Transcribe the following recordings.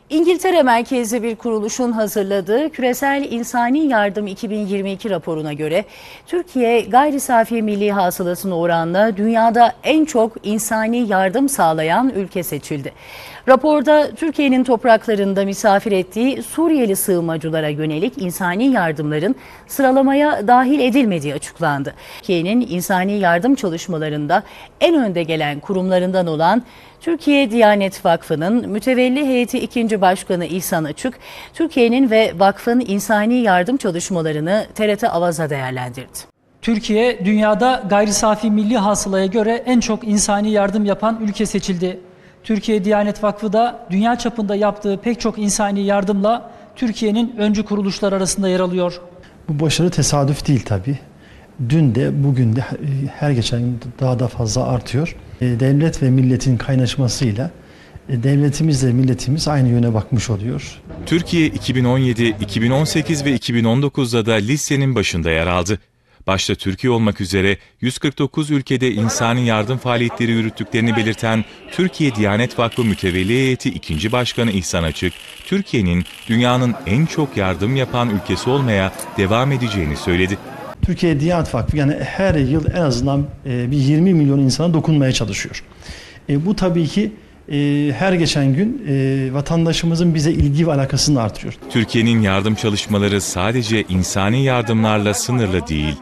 İngiltere merkezli bir kuruluşun hazırladığı Küresel İnsani Yardım 2022 raporuna göre Türkiye gayri safi milli hasılasına oranla dünyada en çok insani yardım sağlayan ülke seçildi. Raporda Türkiye'nin topraklarında misafir ettiği Suriyeli sığınmacılara yönelik insani yardımların sıralamaya dahil edilmediği açıklandı. Türkiye'nin insani yardım çalışmalarında en önde gelen kurumlarından olan Türkiye Diyanet Vakfı'nın mütevelli heyeti 2. Başkanı İhsan Açık, Türkiye'nin ve vakfın insani yardım çalışmalarını TRT Avaz'a değerlendirdi. Türkiye, dünyada gayri safi milli hasılaya göre en çok insani yardım yapan ülke seçildi. Türkiye Diyanet Vakfı da dünya çapında yaptığı pek çok insani yardımla Türkiye'nin öncü kuruluşlar arasında yer alıyor. Bu başarı tesadüf değil tabii. Dün de bugün de her geçen gün daha da fazla artıyor. Devlet ve milletin kaynaşmasıyla devletimizle milletimiz aynı yöne bakmış oluyor. Türkiye 2017, 2018 ve 2019'da da listenin başında yer aldı. Başta Türkiye olmak üzere 149 ülkede insani yardım faaliyetleri yürüttüklerini belirten Türkiye Diyanet Vakfı Mütevelli Heyeti 2. Başkanı İhsan Açık, Türkiye'nin dünyanın en çok yardım yapan ülkesi olmaya devam edeceğini söyledi. Türkiye Diyanet Vakfı yani her yıl en azından bir 20 milyon insana dokunmaya çalışıyor. Bu tabii ki her geçen gün vatandaşımızın bize ilgi ve alakasını artırıyor. Türkiye'nin yardım çalışmaları sadece insani yardımlarla sınırlı değil.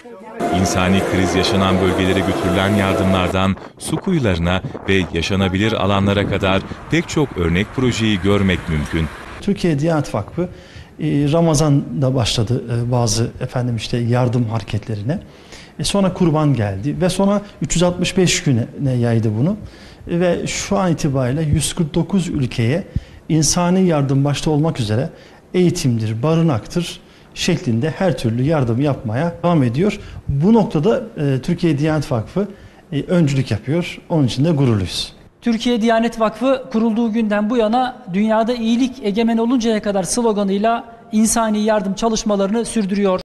İnsani kriz yaşanan bölgelere götürülen yardımlardan su kuyularına ve yaşanabilir alanlara kadar pek çok örnek projeyi görmek mümkün. Türkiye Diyanet Vakfı Ramazan'da başladı bazı yardım hareketlerine. Sonra Kurban geldi ve sonra 365 güne yaydı bunu. Ve şu an itibariyle 149 ülkeye insani yardım başta olmak üzere eğitimdir, barınaktır şeklinde her türlü yardım yapmaya devam ediyor. Bu noktada Türkiye Diyanet Vakfı öncülük yapıyor. Onun için de gururluyuz. Türkiye Diyanet Vakfı kurulduğu günden bu yana dünyada iyilik egemen oluncaya kadar sloganıyla insani yardım çalışmalarını sürdürüyor.